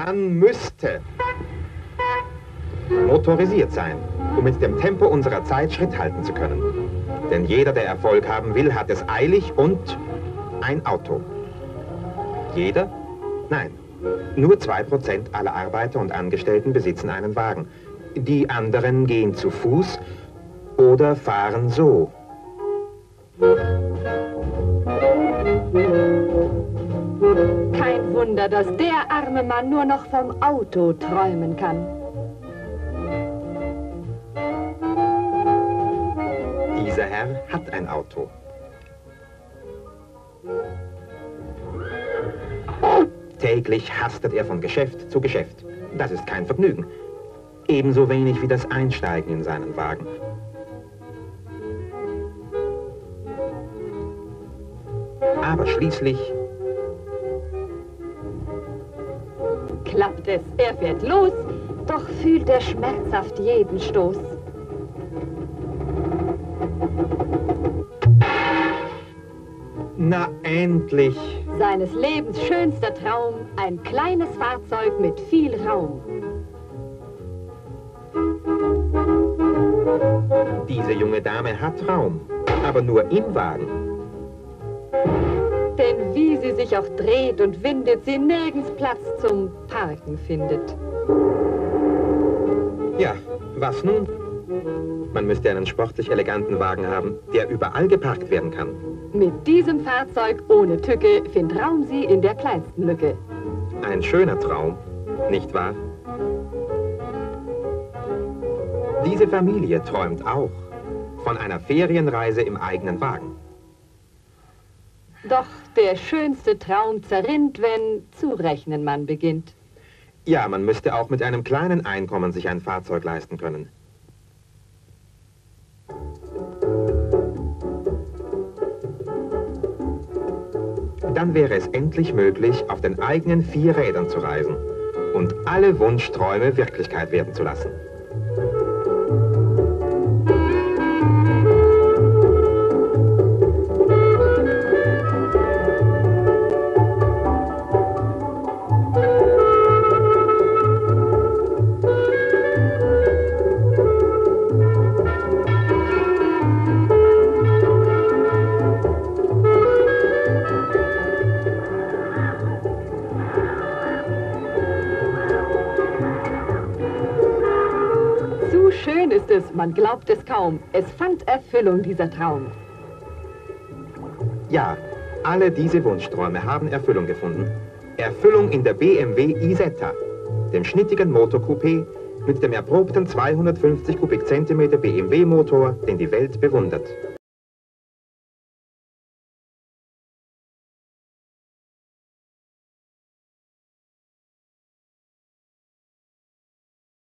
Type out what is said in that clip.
Man müsste motorisiert sein, um mit dem Tempo unserer Zeit Schritt halten zu können. Denn jeder, der Erfolg haben will, hat es eilig und ein Auto. Jeder? Nein. Nur 2% aller Arbeiter und Angestellten besitzen einen Wagen. Die anderen gehen zu Fuß oder fahren so. Kein Wunder, dass der arme Mann nur noch vom Auto träumen kann. Dieser Herr hat ein Auto. Täglich hastet er von Geschäft zu Geschäft. Das ist kein Vergnügen. Ebenso wenig wie das Einsteigen in seinen Wagen. Aber schließlich klappt es, er fährt los, doch fühlt er schmerzhaft jeden Stoß. Na endlich! Seines Lebens schönster Traum, ein kleines Fahrzeug mit viel Raum. Diese junge Dame hat Raum, aber nur im Wagen. Denn wie sie sich auch dreht und windet, sie nirgends Platz zum Parken findet. Ja, was nun? Man müsste einen sportlich eleganten Wagen haben, der überall geparkt werden kann. Mit diesem Fahrzeug ohne Tücke findet Raum sie in der kleinsten Lücke. Ein schöner Traum, nicht wahr? Diese Familie träumt auch von einer Ferienreise im eigenen Wagen. Doch der schönste Traum zerrinnt, wenn zu rechnen man beginnt. Ja, man müsste auch mit einem kleinen Einkommen sich ein Fahrzeug leisten können. Dann wäre es endlich möglich, auf den eigenen 4 Rädern zu reisen und alle Wunschträume Wirklichkeit werden zu lassen. Schön ist es, man glaubt es kaum. Es fand Erfüllung, dieser Traum. Ja, alle diese Wunschträume haben Erfüllung gefunden. Erfüllung in der BMW Isetta, dem schnittigen Motorcoupé mit dem erprobten 250 Kubikzentimeter BMW-Motor, den die Welt bewundert.